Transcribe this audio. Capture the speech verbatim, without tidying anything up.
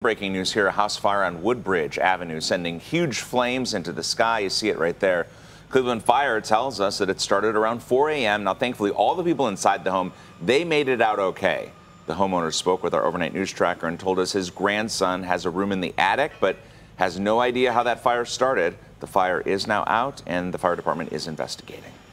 Breaking news here, a house fire on Woodbridge Avenue sending huge flames into the sky. You see it right there. Cleveland Fire tells us that it started around four A M Now, thankfully, all the people inside the home, they made it out okay. The homeowner spoke with our overnight news tracker and told us his grandson has a room in the attic, but has no idea how that fire started. The fire is now out, and the fire department is investigating.